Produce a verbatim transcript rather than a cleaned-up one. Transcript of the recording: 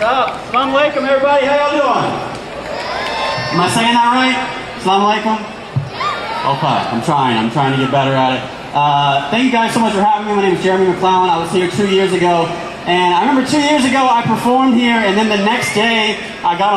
up? Assalamu alaikum, everybody. How y'all doing? Am I saying that right? Assalamu alaikum? Okay, I'm trying. I'm trying to get better at it. Uh, thank you guys so much for having me. My name is Jeremy McLellan. I was here two years ago. And I remember two years ago I performed here, and then the next day I got on